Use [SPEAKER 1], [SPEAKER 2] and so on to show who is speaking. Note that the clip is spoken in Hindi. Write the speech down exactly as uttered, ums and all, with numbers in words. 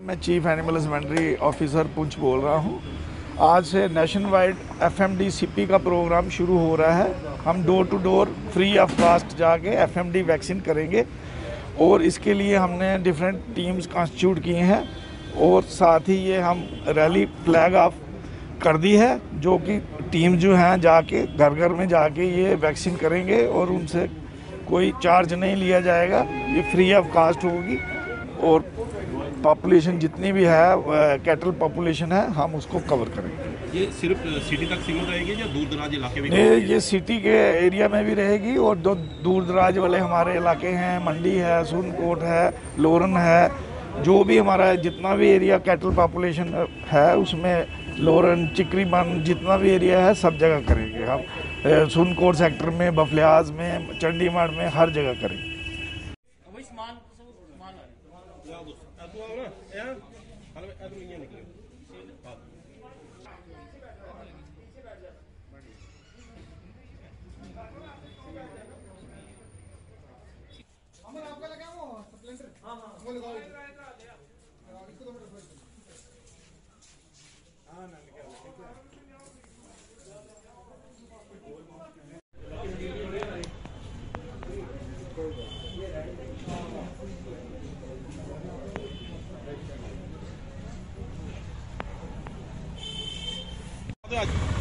[SPEAKER 1] मैं chief animal husbandry officer Poonch बोल रहा हूँ। आज से नेशन वाइड एफएमडी सीपी का प्रोग्राम शुरू हो रहा है। हम door to door free of cost जाके एफएमडी वैक्सीन करेंगे और इसके लिए हमने डिफरेंट टीम्स कॉन्स्टिट्यूट किए हैं और साथ ही ये हम रैली फ्लैग ऑफ कर दी है, जो कि टीम जो हैं जाके घर घर में जाके ये वैक्सीन करेंगे और उनसे कोई चार्ज नहीं लिया जाएगा। ये फ्री ऑफ कास्ट होगी और पॉपुलेशन जितनी भी है कैटल पॉपुलेशन है हम उसको कवर करेंगे।
[SPEAKER 2] ये सिर्फ सिटी तक सीमित रहेगी या दूर दराज इलाके में?
[SPEAKER 1] ये ये सिटी के एरिया में भी रहेगी और जो दूर दराज वाले हमारे इलाके हैं, मंडी है, सुनकोट है, लोरन है, जो भी हमारा जितना भी एरिया कैटल पॉपुलेशन है उसमें लोरन, चिकरीबन जितना भी एरिया है सब जगह करेंगे हम। सुनकोट सेक्टर में, बफलियाज में, चंडीगढ़ में, हर जगह करेंगे।
[SPEAKER 2] आज